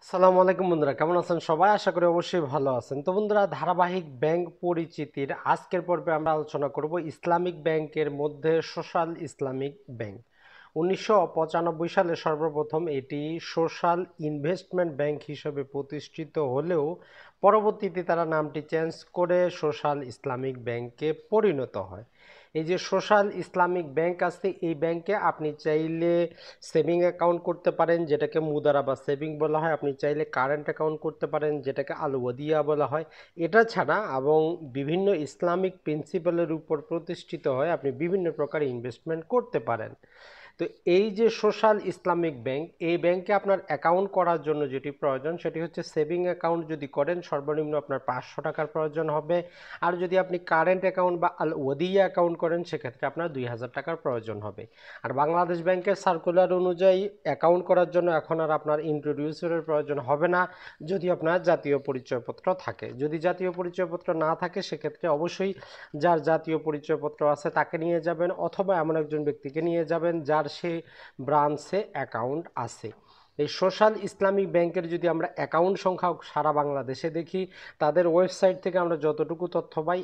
আসসালামু আলাইকুম বন্ধুরা, কেমন আছেন সবাই? আশা করি অবশ্যই ভালো আছেন। তো বন্ধুরা, ধারাবাহিক ব্যাংক পরিচিতির আজকের পর্বে আমরা আলোচনা করব ইসলামিক ব্যাংকের মধ্যে সোশ্যাল ইসলামিক ব্যাংক। 1995 সালে সর্বপ্রথম এটি সোশ্যাল ইনভেস্টমেন্ট ব্যাংক হিসেবে প্রতিষ্ঠিত হলেও পরবর্তীতে তারা নামটি চেঞ্জ করে সোশ্যাল ইসলামিক ব্যাংকে পরিণত হয়। এই যে সোশ্যাল ইসলামিক ব্যাংক আছে, এই ব্যাংকে আপনি চাইলে সেভিং অ্যাকাউন্ট করতে পারেন, যেটাকে মুদারা বা সেভিং বলা হয়। আপনি চাইলে কারেন্ট অ্যাকাউন্ট করতে পারেন, যেটাকে আল ওয়াদিয়া বলা হয়। এটা ছাড়া এবং বিভিন্ন ইসলামিক প্রিন্সিপালের উপর প্রতিষ্ঠিত হয় আপনি বিভিন্ন প্রকার ইনভেস্টমেন্ট করতে পারেন। তো এই যে সোশ্যাল ইসলামিক ব্যাংক, এই ব্যাংকে আপনার অ্যাকাউন্ট করার জন্য যেটি প্রয়োজন সেটি হচ্ছে সেভিং অ্যাকাউন্ট যদি করেন সর্বনিম্ন আপনার 500 টাকার প্রয়োজন হবে। আর যদি আপনি কারেন্ট অ্যাকাউন্ট বা আল ওয়াদিয়া অ্যাকাউন্ট করেন সেক্ষেত্রে আপনার 2000 টাকার প্রয়োজন হবে। আর বাংলাদেশ ব্যাংকের সার্কুলার অনুযায়ী অ্যাকাউন্ট করার জন্য এখন আর আপনার ইন্ট্রোডিউসারের প্রয়োজন হবে না যদি আপনার জাতীয় পরিচয়পত্র থাকে। যদি জাতীয় পরিচয়পত্র না থাকে সেক্ষেত্রে অবশ্যই যার জাতীয় পরিচয়পত্র আছে তাকে নিয়ে যাবেন, অথবা এমন একজন ব্যক্তিকে নিয়ে যাবেন যার সে ব্রাঞ্চে অ্যাকাউন্ট আছে। এই সোশ্যাল ইসলামিক ব্যাংকের যদি আমরা অ্যাকাউন্ট সংখ্যা সারা বাংলাদেশে দেখি, তাদের ওয়েবসাইট থেকে আমরা যতটুকু তথ্য পাই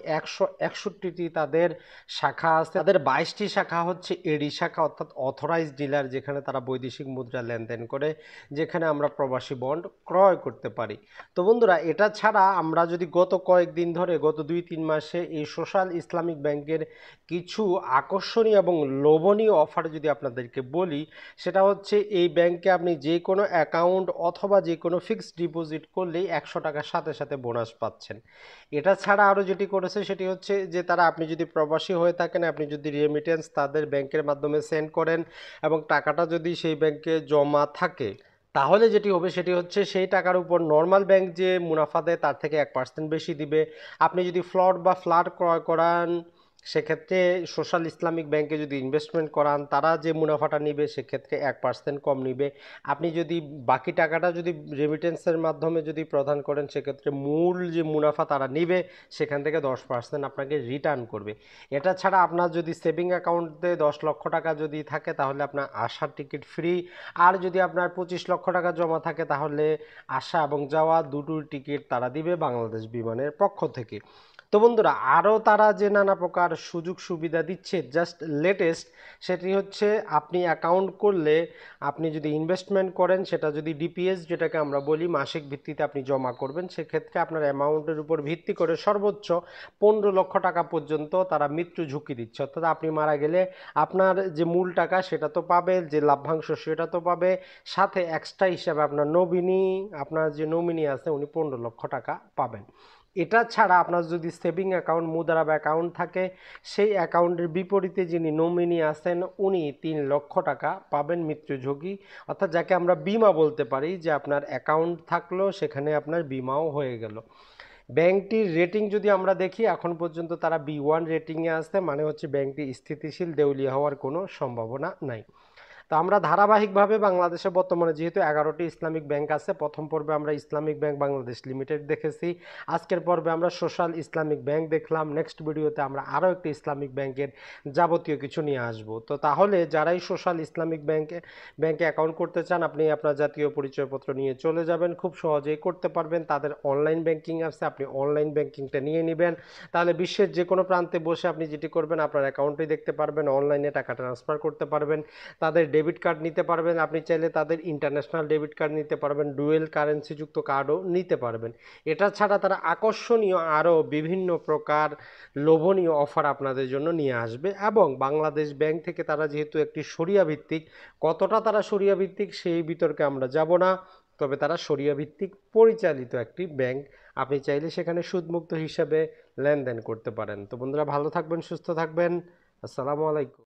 161টি তাদের শাখা আছে। তাদের 22টি শাখা হচ্ছে এডি শাখা, অর্থাৎ অথরাইজ ডিলার, যেখানে তারা বৈদেশিক মুদ্রা লেনদেন করে, যেখানে আমরা প্রবাসী বন্ড ক্রয় করতে পারি। তো বন্ধুরা, এটা ছাড়া আমরা যদি গত কয়েকদিন ধরে, গত 2-3 মাসে এই সোশ্যাল ইসলামিক ব্যাংকের কিছু আকর্ষণীয় এবং লোভনীয় অফার যদি আপনাদেরকে বলি, সেটা হচ্ছে এই ব্যাংকে আপনি যে কোনো অ্যাকাউন্ট অথবা যে কোনো ফিক্সড ডিপোজিট করলেই 100 টাকার সাথে সাথে বোনাস পাচ্ছেন। এটা ছাড়া আরও যেটি করেছে সেটি হচ্ছে যে তারা, আপনি যদি প্রবাসী হয়ে থাকেন, আপনি যদি রেমিটেন্স তাদের ব্যাংকের মাধ্যমে সেন্ড করেন এবং টাকাটা যদি সেই ব্যাংকে জমা থাকে, তাহলে যেটি হবে সেটি হচ্ছে সেই টাকার উপর নর্মাল ব্যাংক যে মুনাফা দেয় তার থেকে 1% বেশি দিবে। আপনি যদি ফ্লট বা ফ্ল্যাট ক্রয় করান সেক্ষেত্রে সোশ্যাল ইসলামিক ব্যাংকে যদি ইনভেস্টমেন্ট করান, তারা যে মুনাফাটা নিবে সেক্ষেত্রে 1% কম নিবে। আপনি যদি বাকি টাকাটা যদি রেমিটেন্সের মাধ্যমে যদি প্রদান করেন সেক্ষেত্রে মূল যে মুনাফা তারা নিবে সেখান থেকে 10% আপনাকে রিটার্ন করবে। এটা ছাড়া আপনার যদি সেভিং অ্যাকাউন্টে 10 লক্ষ টাকা যদি থাকে তাহলে আপনার আসার টিকিট ফ্রি। আর যদি আপনার 25 লক্ষ টাকা জমা থাকে তাহলে আসা এবং যাওয়া দুটোর টিকিট তারা দিবে বাংলাদেশ বিমানের পক্ষ থেকে। তো বন্ধুরা, আরও তারা যে নানা প্রকার সুযোগ সুবিধা দিচ্ছে, জাস্ট লেটেস্ট, সেটি হচ্ছে আপনি অ্যাকাউন্ট করলে, আপনি যদি ইনভেস্টমেন্ট করেন, সেটা যদি ডিপিএস যেটাকে আমরা বলি মাসিক ভিত্তিতে আপনি জমা করবেন, সেক্ষেত্রে আপনার অ্যামাউন্টের উপর ভিত্তি করে সর্বোচ্চ 15 লক্ষ টাকা পর্যন্ত তারা মৃত্যু ঝুঁকি দিচ্ছে। অর্থাৎ আপনি মারা গেলে আপনার যে মূল টাকা সেটা তো পাবে, যে লাভ্যাংশ সেটা তো পাবে, সাথে এক্সট্রা হিসাবে আপনার আপনার যে নমিনি আছে উনি 15 লক্ষ টাকা পাবেন। এটা ছাড়া আপনার যদি সেভিং অ্যাকাউন্ট মুদ্রা অ্যাকাউন্ট থাকে, সেই অ্যাকাউন্টের বিপরীতে যিনি নমিনি আছেন উনি 3 লক্ষ টাকা পাবেন মৃত্যু ঝুঁকি। অর্থাৎ যাকে আমরা বিমা বলতে পারি, যে আপনার অ্যাকাউন্ট থাকলো সেখানে আপনার বিমাও হয়ে গেল। ব্যাংকটির রেটিং যদি আমরা দেখি, এখন পর্যন্ত তারা B1 রেটিংয়ে আছে, মানে হচ্ছে ব্যাংকটি স্থিতিশীল, দেউলিয়া হওয়ার কোনো সম্ভাবনা নাই। তো আমরা ধারাবাহিকভাবে বাংলাদেশে বর্তমানে যেহেতু 11টি ইসলামিক ব্যাংক আছে, প্রথম পর্বে আমরা ইসলামিক ব্যাংক বাংলাদেশ লিমিটেড দেখেছি, আজকের পর্বে আমরা সোশ্যাল ইসলামিক ব্যাংক দেখলাম, নেক্সট ভিডিওতে আমরা আরও একটি ইসলামিক ব্যাংকের যাবতীয় কিছু নিয়ে আসব। তো তাহলে যারাই সোশ্যাল ইসলামিক ব্যাংকে অ্যাকাউন্ট করতে চান, আপনি আপনার জাতীয় পরিচয়পত্র নিয়ে চলে যাবেন, খুব সহজেই করতে পারবেন। তাদের অনলাইন ব্যাংকিং আছে, আপনি অনলাইন ব্যাংকিংটা নিয়ে নেবেন, তাহলে বিশ্বের যে কোনো প্রান্তে বসে আপনি যেটি করবেন, আপনার অ্যাকাউন্টেই দেখতে পারবেন, অনলাইনে টাকা ট্রান্সফার করতে পারবেন, তাদের ডেবিট কার্ড নিতে পারবেন, আপনি চাইলে তাদের ইন্টারন্যাশনাল ডেবিট কার্ড নিতে পারবেন, ডুয়েল কারেন্সি যুক্ত কার্ডও নিতে পারবেন। এটা ছাড়া তারা আকর্ষণীয় আরও বিভিন্ন প্রকার লোভনীয় অফার আপনাদের জন্য নিয়ে আসবে। এবং বাংলাদেশ ব্যাংক থেকে তারা যেহেতু একটি শরিয়া ভিত্তিক, কতটা তারা শরিয়া ভিত্তিক সেই বিতর্কে আমরা যাব না, তবে তারা শরিয়া ভিত্তিক পরিচালিত একটি ব্যাংক, আপনি চাইলে সেখানে সুদমুক্ত হিসাবে লেনদেন করতে পারেন। তো বন্ধুরা, ভালো থাকবেন, সুস্থ থাকবেন। আসসালামু আলাইকুম।